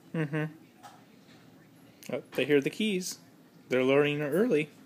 Mm-hmm. Oh, they hear the keys. They're learning early.